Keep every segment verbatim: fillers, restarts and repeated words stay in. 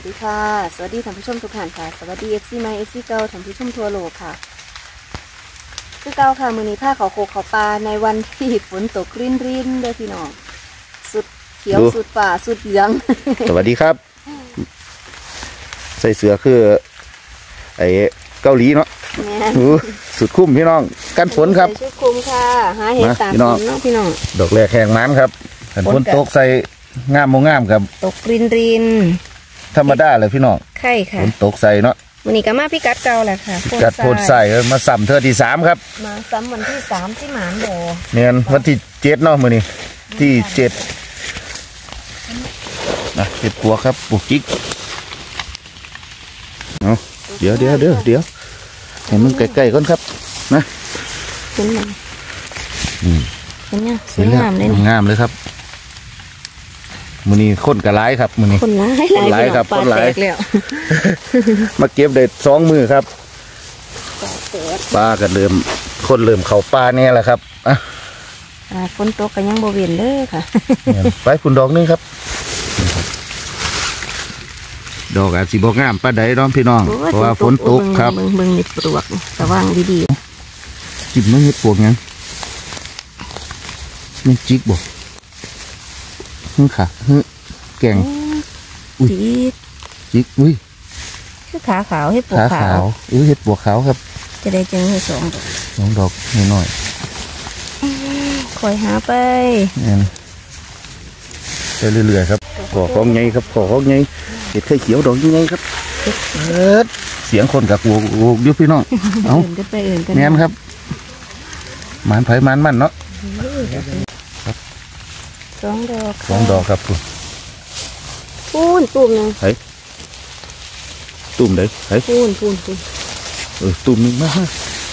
ดีค่ะสวัสดีท่านผู้ชมทุกท่านค่ะสวัสดีเอฟซีไมเอฟซีเก่าท่านผู้ชมทั่วโลกค่ะคือเก่าค่ะมือนี้ผ้าเขาโคกเขาปลาในวันที่ฝนตกรินรินเด้อพี่น้องสุดเขียวสุดป่าสุดเหลืองสวัสดีครับใส่เสื้อคือไอ้เกาหลีเนาะสุดคุ้มพี่น้องกันฝนครับชุดคุ้มค่ะหาเห็ดตามฝนเนาะพี่น้องดอกแรกแห้งมันครับกันฝนตกใส่งามโมงามครับตกรินรินธรรมดาเลยพี่น้องใช่ค่ะฝนตกใส่เนาะวันนี้ก็มาพี่กัดเก่าแหละค่ะพี่กัดโพดใส่มาซ้ำเธอที่สามครับมาซ้ำวันที่สามที่หมานโบเนี่ยวันที่เจ็ดเนาะมือนี้ที่เจ็ดนะเจ็ดปัวครับปุกจิกเอาเดี๋ยวเดี๋ยวเดี๋ยวเดี๋ยวเห็นมันใกล้ๆก่อนครับนะเห็นมันเห็นเนี่ยสวยงามเลยงามเลยครับมือนี้คนกระไรครับมือนี้คนร้ายคนร้ายครับคนร้ายมาเก็บได้สองมือครับปลาก็เริ่มคนเริ่มเข่าปลาเนี่ยแหละครับอ่ะฝนตกกันยังบวเวียนเลยค่ะไปคุณดอกนึงครับดอกอาจสิบงามปลาใดน้องพี่น้องเพราะว่าฝนตกครับเบิ่งนิดปลวกระวังดีๆจิบไม่เห็ดปลวกยังไม่จิกบ่ฮึค่ะฮึแกงอุ้ยจิกอุ้ยคือขาขาวเห็ดปวกขาวอุ้ยเห็ดปวกขาวครับจะได้เจอเห็ดสองดอกสองดอกหน่อยคอยหาไปไปเรื่อยๆครับขอของไงครับขอของไงเห็ดไข่เขียวดอกยังไงครับเสียงคนกับกูยุบพี่น้องเอาแน่นครับมันไผ่มันมันเนาะสองดอกสองดอกครับคุณปูนตุ่มนึงไผ่ตุ่มไหนไผ่ปูนปูนปูนเออตุ่มนึงมาก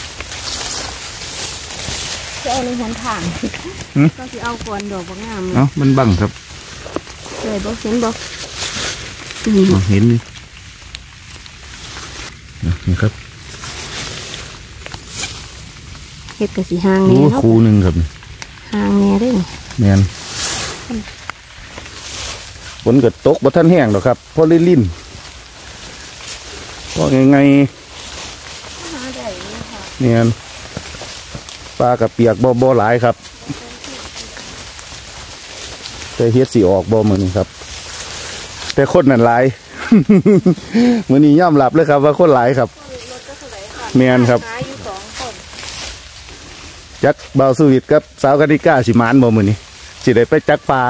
จะเอาในหันถ่างก็จะเอาก่อนดอกบางงามเนาะมันบังครับเคยบอกเห็นบอกเห็นนี่นี่ครับเห็ดกระสีหางแน่เนาะคูหนึ่งครับหางแน่ได้แน่นฝนก็ตกบ่ทันแห้งหรอกครับเพราะลิ่นลิ่นก็ไงไงเนี่ยปลากับเปียกบ่บ่หลายครับแต่เฮ็ดสีออกบ่เหมือนครับแต่คนนั่นหลายมือนี้ย่อมหลับเลยครับว่าคนหลายครับเมียนครับจักเบาสวิตกับสาวกนิก้าสิมานบ่มือนี้สิได้ไปจักปลา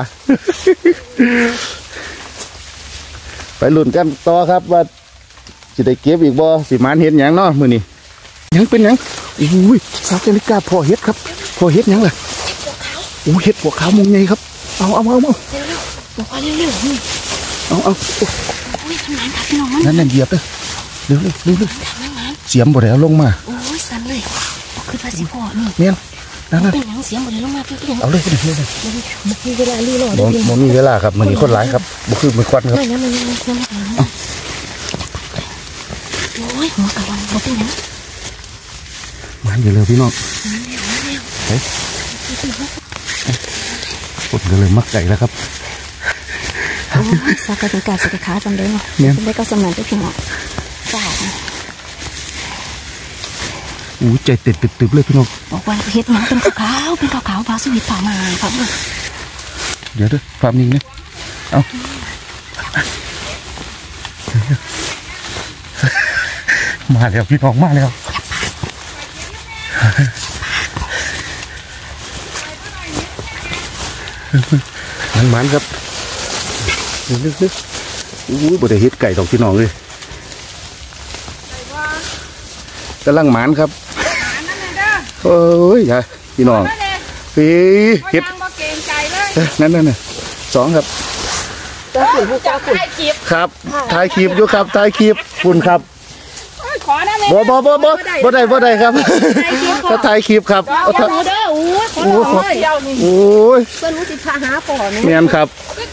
ไปลุ้นกันต่อครับว่าสิได้เก็บอีกบ่สิมานเห็นอย่างเนาะมือนี้ยังเป็นยังอุ้ยสาวกนิก้าพอเห็ดครับพอเห็ดยังล่ะโอ้เห็ดหัวขาวมุงไงครับเอาเอาเอาเอาบอกว่าเร็วๆเอาเอาโอ้ยทำงานค่ะพี่น้องมันนั่นนั่นเหยียบเลยเร็วเร็วเร็วเร็วเสียมบ่ได้เอาลงมาโอ้ยสั่นเลยคือภาษีพ่อนี่เนี่ยนั่นนั่นเป็นยังเสียมบ่ได้ลงมาพี่พี่เอาเลยเลยเลยมีเวลารีรอบ่บ่มีเวลาครับมันนี่คนหลายครับบ่คือมือควันครับไม่นะมันยังมันโอ้ยหัวกระวังบ่เป็นยังมันอยู่เลยพี่น้องเฮ้ยปวดกันเลยมักไก่แล้วครับสักกระดิ่งกาสักกระขาจำได้ไหมจำได้ก็สำนักได้เพียงอ่ะจ้าอู้ใจติดติดติดเลยพี่น้องบอกว่าเห็ดหนังเป็นขาวเป็นขาวๆปลาสวิตผ่ามาครับเดี๋ยวด้วยความนิ่งเนี่ยเอามาแล้วพี่น้องมาแล้วมันมันครับนึกนึกอู้บ่ได้เฮ็ดไก่ตอกพี่น้องเลยกำลังหมานครับโอ้ยยายพี่น้องพี่เฮ็ดนั่นนั่นน่ะสองครับครับถ่ายคลิปอยู่ครับถ่ายคลิปคุณครับบ่บ่บ่บ่บ่ได้บ่ได้ครับถ้าถ่ายคลิปครับโอ้โหเด้อโอ้โหโอ้ยเพิ่นรู้สิพาหาก่อนเมียนครับ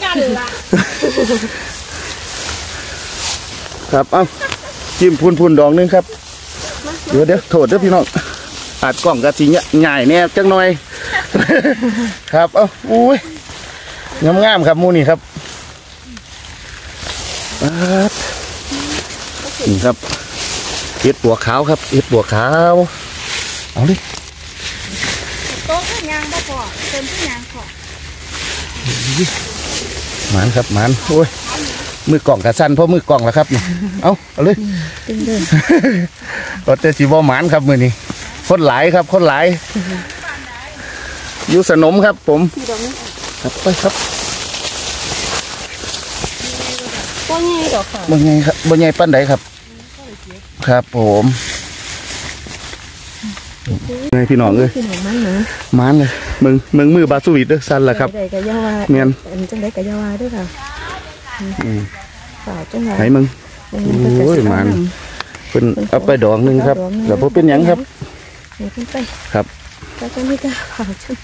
ครับเอ้าจิ้มพูนพูนดองนึงครับเดี๋ยวเดี๋ยวโทษเด้อพี่น้องอาจกล่องกระสีเนี่ยใหญ่แน่จังหน่อยครับเอ้าอุ้ยงามๆครับมูนี่ครับดนี่ครับเห็ดปัวขาวครับเห็ดปัวขาวเอาเลยโต๊ะขึ้นยางบ่พอเติมขึ้นยางพอหมานครับหมานโอ้ยมือกล่องกระสันเพราะมือกล่องแล้วครับนี่เอาเอาเลยตึงเดินรถเตจิบอหมานครับมือนี้คนหลายครับคนหลายอยู่สนมครับผมที่ดอกนี้ครับไปครับก็ง่ายดอกค่ะบ่ไงครับบ่ไงปั้นใดครับ ครับผมไงพี่น้องเอ้ยพี่น้องมันนะหมานเลยมึงมึงมือบาสวิตเด้อสั้นละครับใดกะยาวาเมียนอันจังไดกะยาวาด้วยค่ะอืมฝ่ายจังไดไหนมึง โอ้ยมัน เพิ่นเอาไปดอกหนึงครับแล้วบ่เป็นหยังครับเดี๋ยวขึ้นไปครับก็จะไม่กล้าฝ่าจัง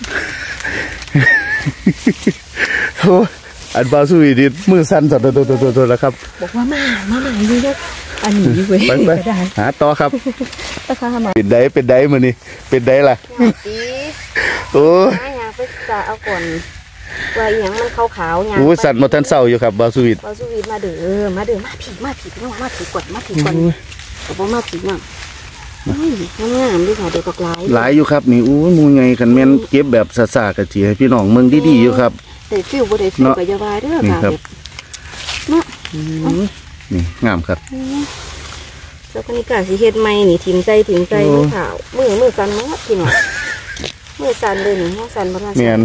โอ้ยอันบาสวิตนี่มือสั่นตัวๆๆๆแล้วครับบอกว่ามามาใหม่ดีลูกอันนี้เว้ยไปไปก็ได้หาต่อครับราคามาเป็นไดเป็นไดมื้อนี้เป็นไดล่ะตีโอ้ยหายาไปจะเอาก่อนว่าอีหยังมันขาวๆหยังโอ้ยสั่นบ่ทันเศร้าอยู่ครับบาสวิตบาสุวิทมาเด้อมาเด้อมาผีมาผีน้องมาผีก่อนมาผีก่อนก็บ่มาผีน้องอุ้ยงามๆด้วยค่ะเด็กบักหลายหลายอยู่ครับนี่อู้ยหมูไงกันแม่นเก็บแบบสะๆกะจีให้พี่น้องเมืองดีๆอยู่ครับได้ฟิวบ่ได้ฟิวเนาะก็อย่าว่าเด้อนี่ค่ะครับเนาะนี่งามครับแล้วก็นี่กาสิเฮ็ดใหม่นี่ถิ่มใจถิ่มใจโอ้มือขาวมือมือสั่นหมดพี่น้องมือสั่นเลยนี่เฮาสั่นบ่ทันแม่น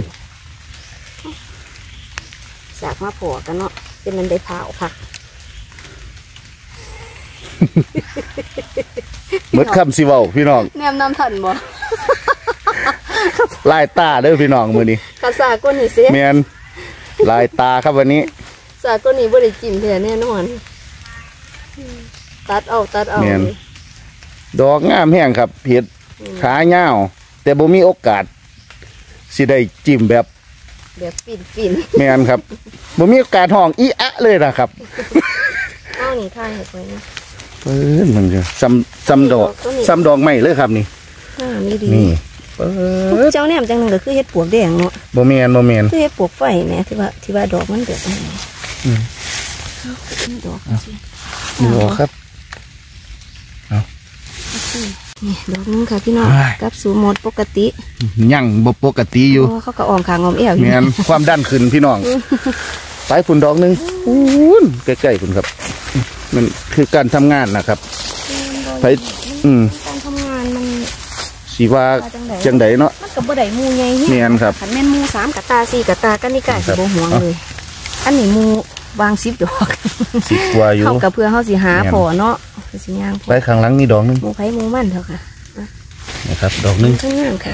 สากมาพอกันเนาะเป็นมันได้เผาผักหมดคำสิเว้าพี่น้องแนมน้ำทันบ่ลายตาเด้อพี่น้องมื้อนี้กะสากก้นนี่เสียแม่นลายตาครับวันนี้สากก้นนี่บ่ได้กินแท้แน่นอนตัดเอาตัดเอาแม่น ดอกงามแห้งครับเห็ดขายาวแต่บ่มีโอกาสสิได้จิ้มแบบแบบปิ่นปิ่นแม่นครับบ่มีโอกาสห้องอีอะเลยนะครับๆเอานี่ท่าเห็ดไว้นะเปิ้นมันจะซ้ำซ้ำดอกซ้ำดอกไม้เลยครับนี่อ่านี่ดีนี่เปิ้นเจ้าแหนมจังหนึงก็คือเห็ดปวกแดงเนาะบ่แม่นบ่แม่นคือเห็ดปวกไฟแหม่ที่ว่าที่ว่าดอกมันแบบนี้อืมนี่ดอกสินี่ออกครับนี่ดอกนึงค่ะพี่น้องอ้ายกับสูหมดปกติยังบ่ปกติอยู่โอ้เขาก็ออมขางออมเอวอยู่แม่นความดันขึ้นพี่น้องไปฝุ่นดอกหนึงอู้นใกล้ๆฝุ่นครับ มันคือการทำงานนะครับไปอืมการทำงานมันสิว่าว่าจังใดจังไดเนาะมันกับบ่ได้หมูใหญ่เฮีแม่นครับขันแม่นหมูสามกะตาสี่กะตากันนี่กะครัสิบบ่ห่วงเลย อันนี้หมูวางสิบดอกสิบกว่าอยู่เข้ากับเพื่อเฮาสิหาแม่นพอเนาะสิย่างพอไปข้างหลังนี่ดอกหนึงหมูไผหมูมันเถอะค่ะนะครับ ดอกหนึงข้างงามค่ะ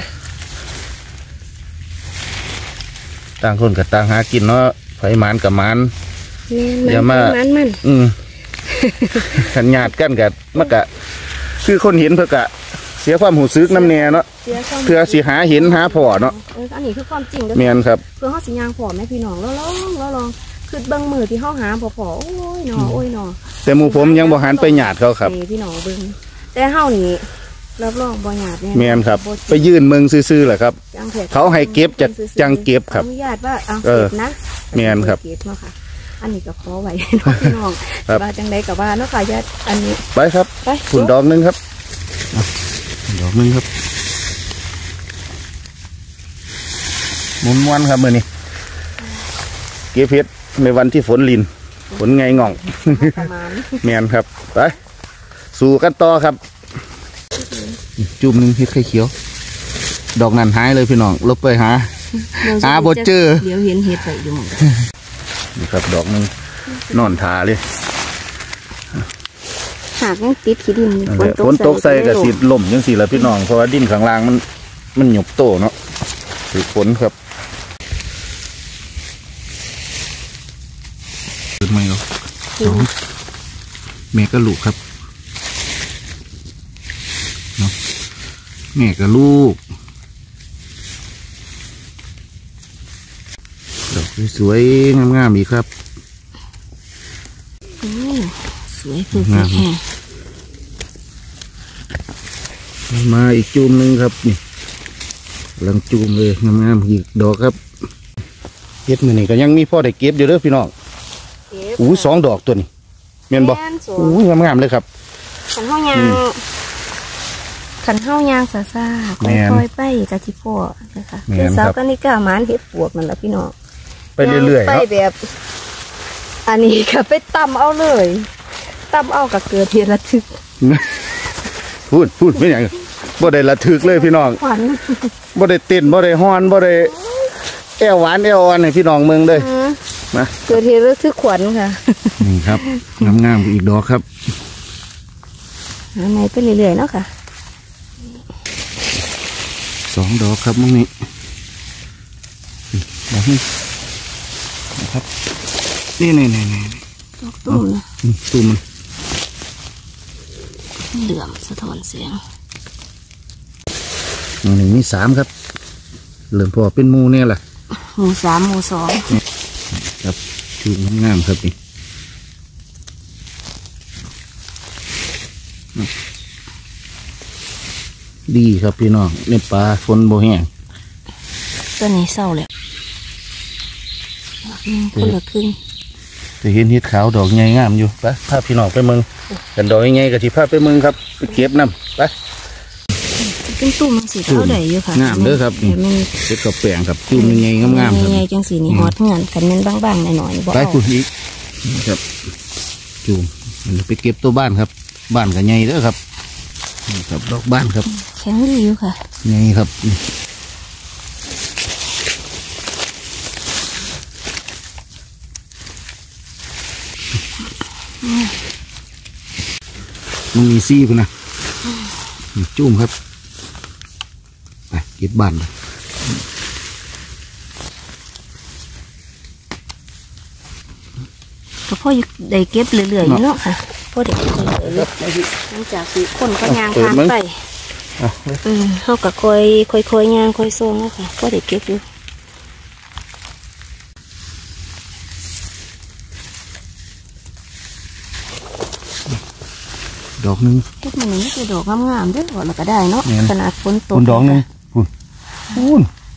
ต่างคนกับต่างหากินเนาะไผหมานกับหมานแม่นอย่ามามันมันอืม ขันญาติกันกับมันกะคือคนเห็นเพื่อกะ เสียความหูซึกน้ำแน่เนาะเสียความเพื่อสิหาเห็นหาพอเนาะเอออันนี้คือความจริงเด้อแม่นครับเพื่อเฮาสิย่างพอแม่พี่น้องแล้วลองแล้วลองคือเบิ่งมือที่เฮาหาพอพอโอ้ยเนาะโอ้ยเนาะแต่หมู่ผมยังบ่หันไปหยาดเขาครับให้พี่น้องเบิ่งแต่เฮานี่รับรองบ่หยาดแน่แม่นครับบ่ไปยื่นเมืองซื่อๆแหละครับจังแผดเขาให้เก็บจากจังเก็บครับอนุญาตว่าเอาเออเก็บนะแม่นครับเก็บเนาะค่ะ อันนี้ก็ขอไว้เนาะพี่น้องครับว่าจังใดก็ว่าเนาะค่ะญาติอันนี้ไปครับไปฝุ่นดอกหนึงครับอ่ะดอกหนึงครับหมุนม้วนครับมือนี้เก็บเห็ดในวันที่ฝนลินฝนไงง่องประมาณแมนครับไปสู่กันต่อครับ จุ่มหนึ่งเห็ดไข่เขียว ดอกนั้นหายเลยพี่น้องลบไปหา หาบ่เจอเดี๋ยวเห็นเห็ดใส่อยู่หมองนี่ครับ ดอกหนึ่งนอนทาเลยหากยังติดขี้ดินนั่นแหละฝนตกใส่กับสีล่มยังสีละพี่น้องเพราะว่าดินข้างล่างมันมันหยบโตเนาะถือฝนครับขึ้นไหมครับสองแม่ก็ลูกครับเนาะแม่กับลูกดอกสวยๆงามๆอีกครับโอ้สวยสุดงามแห้งมาอีกจูมหนึ่งครับนี่กำลังจูมเลยงามๆอีกดอกครับเก็บมือนี่ก็ยังมีพ่อได้เก็บอยู่เด้อพี่น้องเก็บอู้สองดอกตัวนี้เมียนบ่แม่นสวอู้ยงามๆเลยครับขันเฮายางขันเฮายางซาซาค่แม่นอยๆไปกะทิพ่อนะคะแม่นเป็นสาวครับกันนี่กะหมานเฮ็ดปวกนั่นแหละพี่น้องไปเรื่อยๆไปเนาะแบบ อันนี้ก็ไปตำเอาเลยตำเอากับเกิดเหตุระทึกพูดพูดไม่อย่างบ่ได้ระทึกเลยพี่น้องขวัญบ่ได้เต้นบ่ได้ฮ้อนบ่ได้แอวหวานแอวอ่อนให้พี่น้องเมืองเลยอืมมาเกิดเหตุระทึกขวัญค่ะนี่ครับงามๆอีกดอกครับหาไหนไปเรื่อยๆเนาะค่ะสองดอกครับมึงนี่ดอกนี้นะครับนี่นี่นี่นี่ดอกตุ้มนะตูมันเหลื่อมสะท้อนเสียงมึงนี่มีสามครับเหลือพอเป็นหมูเนี่ยแหละหมู่สามหมู่สองครับชูงามๆครับนี่ดีครับพี่น้องในปลาฝนโบแห้งตัวนี้เศร้าเลยอืมคนละครึ่งจะเห็นเห็ดขาวดอกใหญ่งามอยู่ไปพาพี่น้องไปเมืองกันดอกใหญ่ๆกับที่พาไปเมืองครับไปเก็บน้ำไปเป็นตุ่มสีเท่าใดอยู่ค่ะงามเด้อครับนี่แต่มันเห็ดกับแปลงครับจุ่มใหญ่ๆงามๆครับใหญ่ๆจังสีนี่ฮอดเงินกันมันบางๆหน่อยๆนี่บ่ไปเอาคุณอีกนี่ครับจุ่มมันไปเก็บตัวบ้านครับ บ้านกับใหญ่เด้อครับนี่ครับดอกบ้านครับแข็งดีอยู่ค่ะใหญ่ครับนี่มันมีซี่พุ่นนะนี่จุ่มครับไปเก็บบ้านเลยก็พ่อได้เก็บเรื่อยๆอยู่เนาะค่ะพ่อได้เก็บเรื่อยๆเลยหลังจากที่คนก็ยางทางไปอ่ะเออเขาก็ค่อยค่อยค่อยยางค่อยส่งแล้วค่ะพ่อได้เก็บอยู่ดอกหนึงเก็บมันนี่คือดอกงามๆเด้วยว่าเราก็ได้เนาะแม่นขนาดฝนตกคุณดอกหนึงคุณคุณ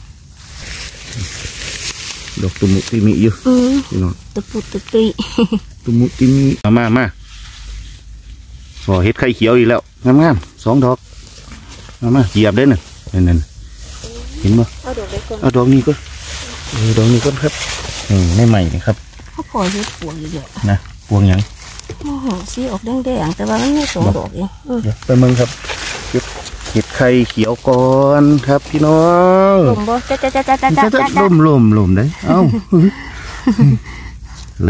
ดอกตุ่มุติมีอยู่อืมพี่น้องตะปุดตะปีตุ่มุติมีมามามาพอเห็ดไข่เขียวอีกแล้วงามๆสองดอกมามาเหยียบได้หนึ่งนั่นๆเห็นบ่เอาดอกได้ก่อนเอาดอกนี้ก็เออดอกนี้ก็ครับนี่ในใหม่นี่ครับเขาพอเฮ็ดปวงเยอะนะพวงหยังๆโอ้โหสีออกแดงๆแต่ว่ามันมีสองดอกเองอืมเดี๋ยวไปเมืองครับเก็บเห็ดไข่เขียวก่อนครับพี่น้องลมบ่จ้าจ้าจ้าจ้าจ้าจะจ้าจะจ้าล่มล่มล่มได้เอ้า เลย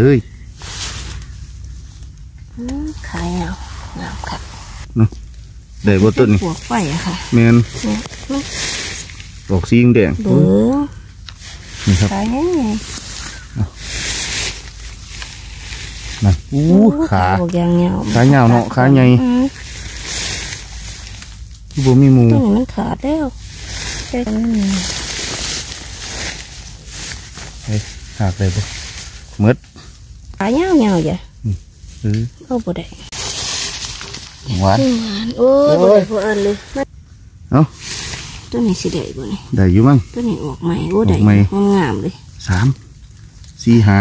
อืมขายเอางามค่ะได้บ่ต้นนี่ปวกไฟอะค่ะแมนเนี่ยมันดอกสีแดงเบื้อนี่ครับขายยังไงนั่นอู้ขาดอกยางเงาขาเหงาเนาะขาใหญ่อืมบ่มีหมูตัวนี้มันขาดแล้วแต่มันมีเฮ้ยหากได้บ่หมดขาเงาเงาๆอย่าเออเอาบ่ได้หวานหวานโอ้ยโอ้บ่ยได้พออันเลยเอ้าตัวนี้สิได้บ่นี่ได้อยู่มั้งตัวนี้ออกใหม่โอ้ได้ออกใหม่งามๆเลยสามสี่ห้า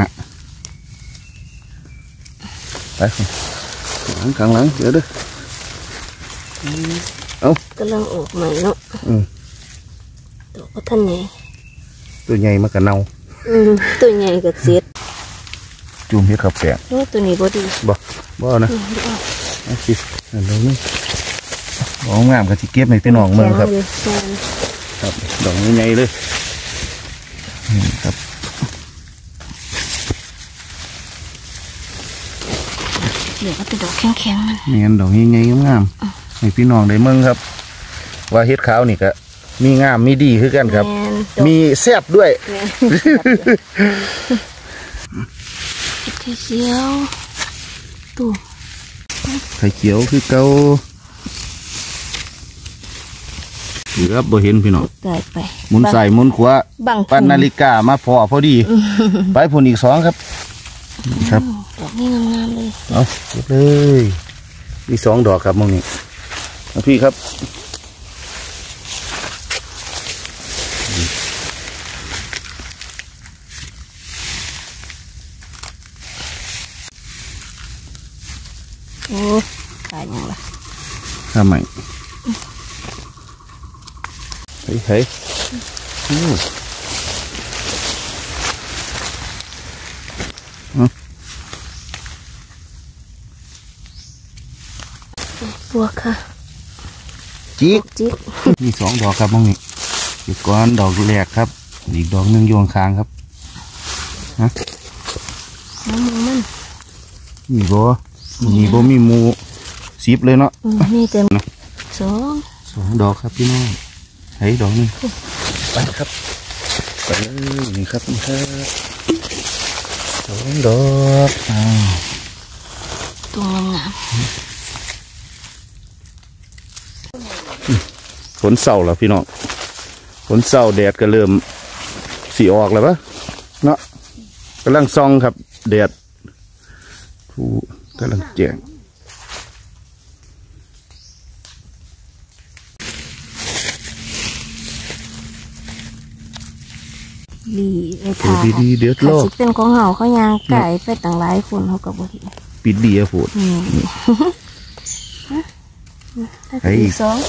ไปข้างหลังข้างหลังเดี๋ยวเด้อเอ้ากำลังออกใหม่เนาะอืมดอกก็ท่านใหญ่ตัวใหญ่มากกะเนาอืมตัวใหญ่ก็เสียดจุ่มเฮ็ดข้าวแป้งโอ้ตัวนี้บ่ดีบ่บ่เอานะอืมบ่เอาเอาสิอันนี้ดอกงามกับที่เก็บในพี่น้องเมืองครับแข็งเลยครับดอกใหญ่ๆเลยนี่ครับเดี๋ยวก็เป็นดอกแข็งๆมันเนียนดอกใหญ่ๆงามๆให้พี่น้องได้เมืองครับ ว่าเฮ็ดขาวนี่ก็มีงามมีดีคือกันครับแม่นดอกมีแซ่บด้วยแม่นไข่เขียวตู้ไข่เขียวคือเก่าเหลือบ่เห็นพี่น้องไก่ไปหมุนใส่หมุนขวาบังปั้นนาฬิกามาพอพอดี ไปผลอีกสองครับครับดอกนี้งามๆเลยเอาเก็บเลยมีสองดอกครับมึงนี่เอาพี่ครับโอ้ตายยังล่ะทำไมเฮ้ยเฮ้ยโอ้บวกค่ะจิกจิกมีสองดอกครับมองนี่อีกก้อนดอกแรกครับอีกดอกหนึ่งโยงค้างครับฮะน้ำมันมีบ่มีบ่มีหมูสิบเลยเนาะอืมนี่เต็มสองสองดอกครับพี่น้องเฮ้ยดอกหนึงไปครับไปเลยนี่ครับนี่ครับสองดอกอ้าวตรงงามฝนเศร้าแล้วพี่น้องฝนเศร้าแดดก็เริ่มสีออกแล้วปะเนาะกำลังซองครับแดดผู้กำลังแจ้งลีไอ้เดี๋ยวทาดีๆเดี๋ยวถ้าโลกสิเป็นของเฮาเขายางไก่ไปต่างหลายคนเขาก็บ่เห็นปิดดีอะพูดอืมไอ้อีกสอง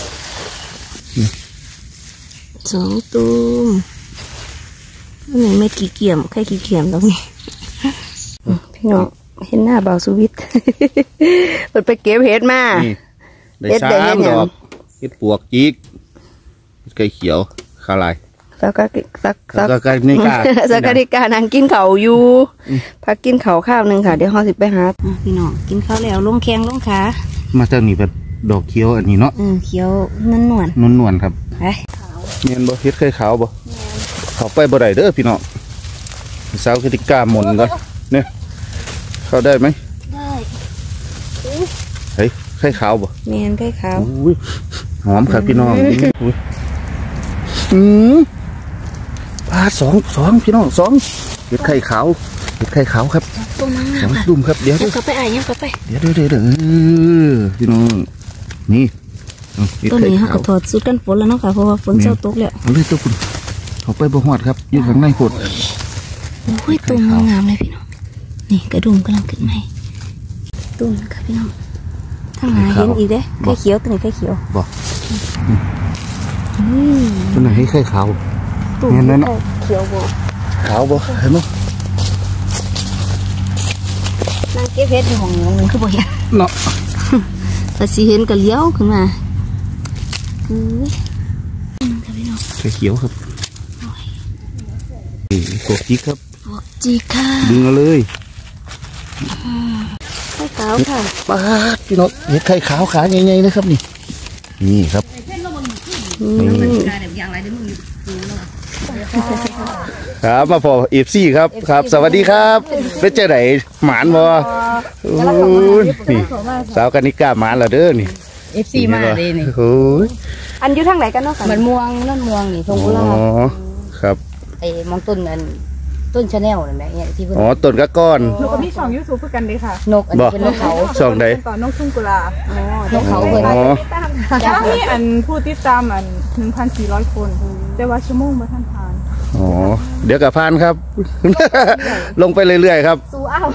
สองตูมอันนี้ไม่กี่เกี่ยมแค่กี่เกี่ยมตรงนี้อืมพี่น้องเห็นหน้าเบาสวิต เปิดไปเก็บเห็ดมานี่ได้เฮ็ดได้สามเฮ็ดหดยังอกเฮ็ดปวกจิกเฮ็ดไก่เขียวขาลายสักกะสักแล้สัวกก็ไก่นี่กาสักกะดิกานั่งกินข้าวอยู่พักกินข้าวข้าวหนึ่งค่ะเดี๋ยวเราสิไปหาอ่ะพี่น้องกินข้าวแล้วลงแข้งลงขามาเจ้านี่เป็นดอกเขียวอันนี้เนาะเออเขียวนั่นนวลนวลๆครับไปเมียนบ่เฮ็ดไข่ขาวบ่เขาไปบ่ได้เด้อพี่น้องสาวกติกาหมนก่อนเนี่ยเข้าได้ไหมได้เฮ้ยไข่ขาวบ่แมนไก่ขาวอุ้ยหอมครับพี่น้องอุ้ยอืมปลาสองสองพี่น้องสองเห็ดไข่ขาวเห็ดไข่ขาวครับตัวนั้นสองดุ่มครับเดี๋ยวยัเดี๋งยวกลับไปไอ้ยังกลับไปเดี๋ยวเดี๋ยวเดี๋ยวเดี๋ยวพี่น้องนี่เอาเห็ดตัวไข่นี้เขาขาก็วถอดสุดกันฝนแล้วเนาะค่ะเพราะว่าฝนเจ้าตกแล้วเอาเลยตัวคุณเขาไปบ่ฮอดครับอยู่ข้างในโพดโอ้ยตุ่มงามเลยพี่น้องนี่กระดุมกำลังขึ้นใหม่ตุ่มค่ะพี่น้องทางหาเห็นอีกเด้ไข่เขียวตัวนี้ไข่เขียวบ่อืมตัวไหนให้ไข่ขาวตุ่มเห็นแล้วเนอะเขียวบ่ขาวบ่เห็นมั้ยนางเก็บเห็ดในห้องนึงคือบ่เห็นเนาะแต่สิเห็นก็เลี้ยวขึ้นมาอุ้ยอืมค่ะพี่น้องไข่เขียวครับนี่กบจิกครับบวกจีค่ะดึงเอาเลยไข่ขาวค่ะปาดพี่น้องเห็ดไข่ขาวขาใหญ่ๆเลยครับนี่นี่ครับอืมครับมาพอเอฟซีครับครับ สวัสดีครับเป็นเจ้าไหนหมานบ่โอ้ยนี่สาวกนิกาหมานแล้วเด้อนี่เอฟซีมาเลยนี่โอ้ยอันอยู่ทางไหนกันเนาะค่ะมันม่วงนั่นม่วงนี่ทงอ๋กุหลาบอครับไอ้มองต้นอันต้นชาแนลนั่นแหละเนี่ยที่เพิ่นอ๋อต้นกะก้อนหนูก็มีช่องยูทูบเพื่อกันเลยค่ะนกอันนี้เป็นนกเขาช่องใดตอนน้องทุ่งกุลาอ๋อนกเขาเพิ่นอ๋อจ้ามีอันผู้ติดตามอันหนึ่งพันสี่ร้อยคน แต่ว่าชั่วโมงมาท่านทานอ๋อเดี๋ยวกับพานครับ ลงไปเรื่อยๆครับสู้อ้าว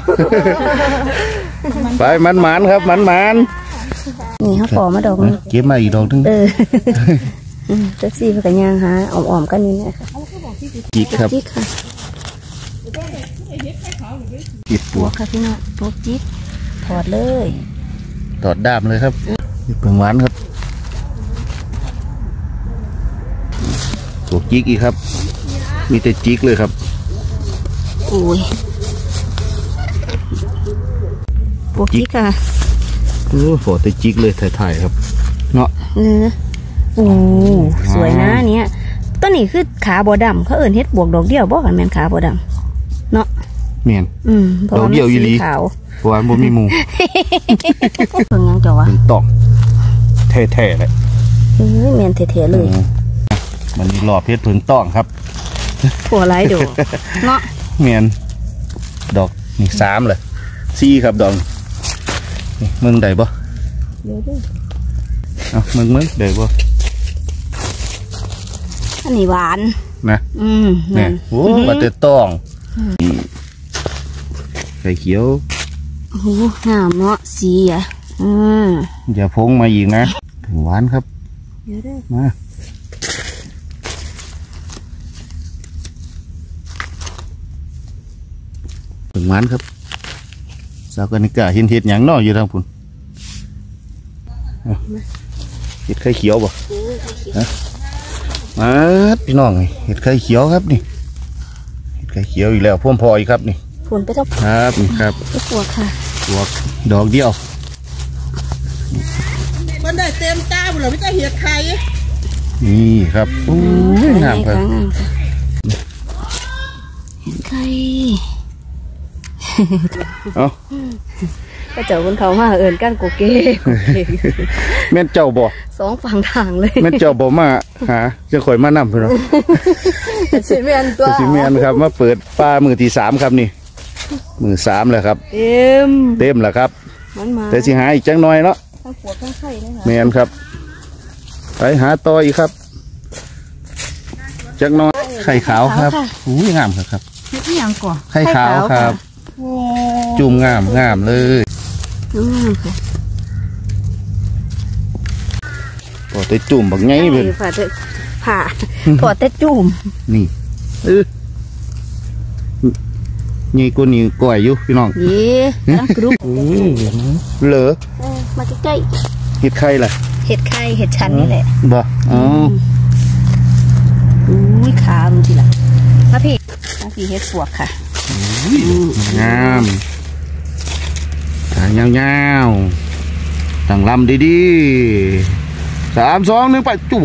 ไปมันหมานครับมันหมานนี่เขาปอมาดอกนึงเก็บมาอีกดอกหนึงเออแท็กซี่เพื่อนยางหาอ่อมๆกันนี่นะค่ะจิกครับจิ๊กค่ะจิกปปววกกค่ะพี่น้องปวกจิ๊กถอดเลยตอดด้ามเลยครับเพิ่งหวานครับปวกจิกอีกครับ มีแต่จิกเลยครับโอ้ยปวกจิ๊กค่ะโอ้โหแต่จิกเลยถ่ายๆครับเนาะเออโอ้สวยนะอันเนี้ยต้นนี้คือขาบอดำเขาเอิ่นเฮ็ดบวกดอกเดียวบ่กันแมนขาบอดำเนาะเมียนอืมพราะามันดอกเดียวอีหลีสีขาวเพราะว่าบ่มีหมูเพิ่งยังจะวะเป็นตอกแท้ๆเลยเอ้ยแมนเถๆเลยมันมีหล่อเพชรถึงต้องครับผัวไรเดอกเนาะเมียนดอกนี่สามเลยสี่ครับดอกนี่มึงได้บ่เดี๋ยวดิเอามึงมึงได้บ่อันนี้หวานนะอืมแมเนี่ยนโอ้มาเตต้องไข่เขียวโอ้โหงามเนาะสีอ่ะอ่าอย่าพงมาอีกนะถึงหวานครับเดี๋ยวเด้อมาถึงหวานครับสาวกันนิกาเห็นเห็ดหยังน้ออยู่ทางพุ่นเอาเห็ดไข่เขียวบ่ฮะมาพี่น้องนี่เห็ดไข่เขียวครับนี่เห็ดไข่เขียวอีกแล้วพ่วงพออีกครับนี่ผลไปต้องครับนี่ครับไปปวดค่ะดอกดอกเดียวมันได้เต็มตาหมดเลยไม่ได้เห็ดไข่นี่ครับโอ้ยงามครับงามค่ะเห็นใครเอาก็เจ้าคนเขามาเอินก้านโกเก้โกเก้แม่นเจ้าบ่สองฝั่งทางเลยแม่นเจ้าบ่มาหาจะข่อยมานำเพิ่นเนาะแต่ชิเมียนตัวสิแม่นครับมาเปิดปลามือที่สามครับนี่มือสามแล้วครับเต็มเต็มแล้วครับมันมาแต่สิหาอีกจังหน่อยเนาะทั้งปวดทั้งไข่เลยค่ะแม่นครับไปหาต่ออีกครับจักหน้อยไข่ขาวครับอู้ยงามครับครับเฮ็ดอีหยังก่อนไข่ขาวครับ จุ่มงามงามเลยงามค่ะพอได้จุ่มบักไงเพิ่นผ่าเถอะผ่าถอดแต่จุ่มนี่เออนี่กูนี่ก้อยอยู่พี่น้องเย่ตั้งกรุ๊ปอือเหลือเออมาใกล้เห็ดไข่ล่ะๆเห็ดไข่เห็ดชันนี่แหละบ่อ๋ออุ้ยขามันทีละมาพี่มาพี่เห็ดปวกค่ะงามขายาวๆตั้งลำดีๆสามสองหนึ่งไปจู่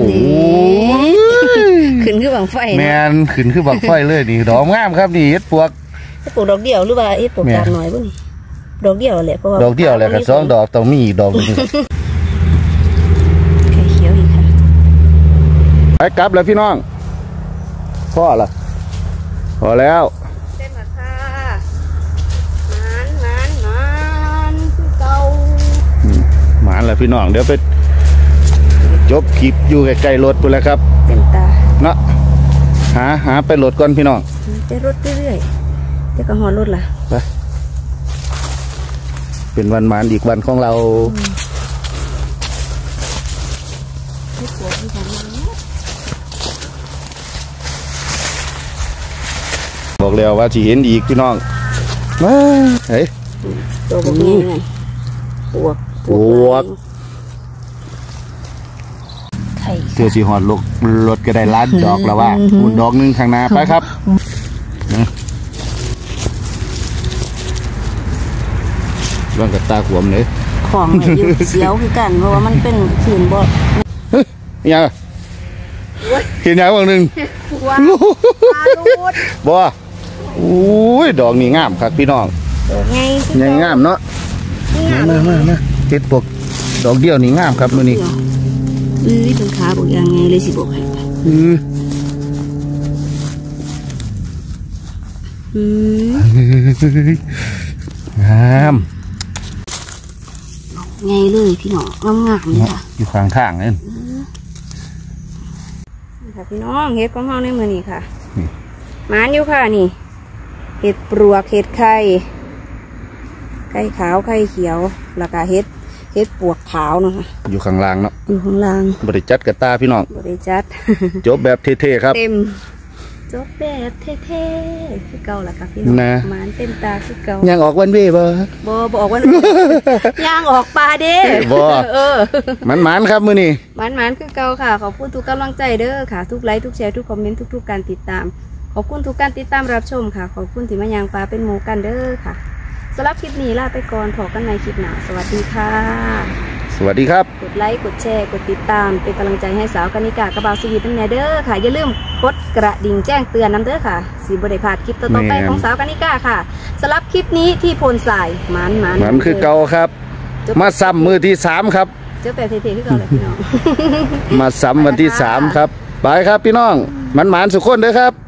ขึ้นคือบังไฟแมนะนขึ้นคือบักไฟเลยนี่ดอกงามครับนี่เห็ดปวกเห็ดปวกดอกเดียวหรือว่าเห็ดปวกแม่จานหน่อยบ่นี่ดอกเดียวแหละเพราะว่าดอกเดียวเลยครับสองดอกต้องมีอีกดอกหนึงไข่เขียวอีกค่ะไปกลับแล้วพี่น้องพ่อละพอแล้วเต็มราคามันมันมันคือเก่าหมานแล้วพี่น้องเดี๋ยวไปจบคลิปอยู่ใกล้ๆรถไปแล้วครับเต็มตาเนาะหาหาไปรถก่อนพี่น้องจะรถเรื่อยๆเดี๋ยวก็หอนรถล่ะไปเป็นวันหมานอีกวันของเราเห็ดปวกที่ฉันบอกแล้วว่าที่เห็นอีกพี่น้องมาเฮ้ยตัวบกนี้ไงปวกปวกไข่เสื้อสีหอดรถรถก็ได้ล้านดอกแล้วว่าหุ่นดอกหนึงข้างหน้าไปครับเรื่องกับตาขวมเลยของเนี่ยอยู่เสียวคือกันเพราะว่ามันเป็นขืนบ่เฮ้ยยังอะเห็นยังบางหนึ่งว้าปลาลูดบ่อุ้ยดอกนี่งามครับพี่น้องตัวไงยังงามเนาะมามามามาเห็ดปวกดอกเดียวนี่งามครับมื้อนี้เอ้ยเป็นขาบอกยังไงเลยสิบอกให้อืออืมงามไงเลยพี่น้องงามงามๆนี่ค่ะอยู่ข้างทางนั่นนี่ค่ะพี่น้องเห็ดของเราในมือนี้ค่ะหมานอยู่ค่ะนี่เห็ดปลวกเห็ดไข่ไข่ขาวไข่เขียวแล้วก็เห็ดเห็ดปวกขาวนะคะอยู่ข้างล่างเนาะอยู่ข้างล่างบริจัดกับตาพี่น้องบริจัดจบแบบเท่ๆครับเต็มจบแบบเท่ๆคือเก่าละค่ะพี่น้องนะหมานเต็มตาคือเก่ายังออกวันเว่บ่บอบออกวัน ย่างออกปลาเด้บ่เออมันหมานครับมื้อนี้หมานหมานคือเก่าค่ะขอบคุณทุกกำลังใจเด้อค่ะ ทุกไลค์ทุกแชร์ทุกคอมเมนต์ทุกๆการติดตาม ขอบคุณทุกการติดตามรับชมค่ะ ขอบคุณที่มาย่างปลาเป็นหมูกันเด้อค่ะสำหรับคลิปนี้ลาไปก่อนพบกันในคลิปหน้าสวัสดีค่ะสวัสดีครับกดไลค์กดแชร์กดติดตามเป็นกำลังใจให้สาวกนิกากระบาวสวีทน้ำแน่เด้อค่ะอย่าลืมกดกระดิ่งแจ้งเตือนน้ำเด้อค่ะสีบริพลาดคลิปต่อๆไปแม่นของสาวกนิกาค่ะสำหรับคลิปนี้ที่โพนสายหมันหมันหมันคือเก่าครับ มาซ้ำมือที่สามครับเจ้าแปดเท่ๆคือเก่าเลยพี่น้องมาซ้ำวันที่สามครับไปครับพี่น้องหมันหมานสุขคนเด้อครับ